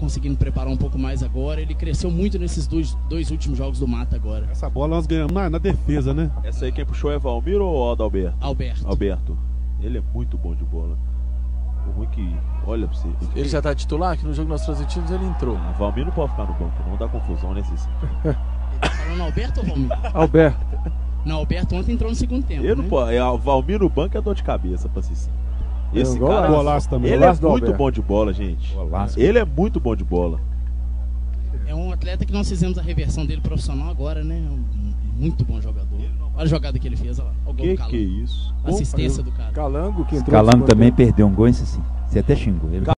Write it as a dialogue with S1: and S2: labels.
S1: conseguindo preparar um pouco mais agora. Ele cresceu muito nesses dois últimos jogos do Mata agora.
S2: Essa bola nós ganhamos na defesa, né?
S3: Essa aí quem puxou é Valmir ou Adalberto? Alberto. Ele é muito bom de bola. O ruim que... Olha pra você.
S4: Ele já tá titular? Que no jogo nós transmitimos ele entrou.
S3: Valmir não pode ficar no banco, não dá confusão nesse.
S1: Ele tá falando Alberto ou Valmir?
S2: Alberto.
S1: Não, Alberto ontem entrou no segundo tempo.
S3: Ele não
S1: né?
S3: pode. Valmir no banco é dor de cabeça pra Cicinho. Esse cara,
S2: golaço também.
S3: ele é muito bom de bola, gente.
S2: Golaço.
S3: Ele é muito bom de bola.
S1: É um atleta que nós fizemos a reversão dele profissional agora, né? Muito bom jogador. Olha a jogada que ele fez, olha lá. O gol do Calango.
S3: Que isso?
S1: Assistência do cara.
S5: Calango, que entrou.
S6: Calango também perdeu um gol, isso sim. Você até xingou ele.